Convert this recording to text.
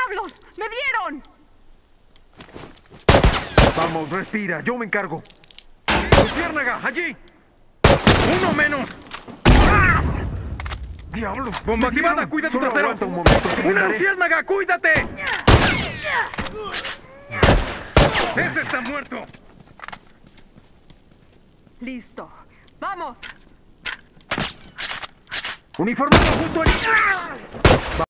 ¡Diablos! ¡Me dieron! Vamos, respira, yo me encargo. ¡Luciérnaga, allí! ¡Uno menos! ¡Ah! ¡Diablos! ¡Bomba activada! ¡Cuida tu trasero! Un momento, ¡una luciérnaga! ¡Cuídate! ¡Ese está muerto! Listo. ¡Vamos! ¡Uniformado junto al...